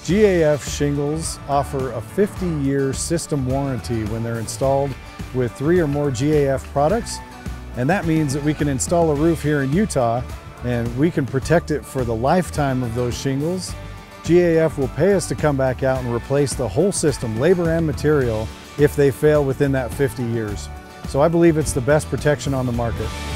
GAF shingles offer a 50-year system warranty when they're installed with 3 or more GAF products, and that means that we can install a roof here in Utah and we can protect it for the lifetime of those shingles. GAF will pay us to come back out and replace the whole system, labor and material, if they fail within that 50 years. So I believe it's the best protection on the market.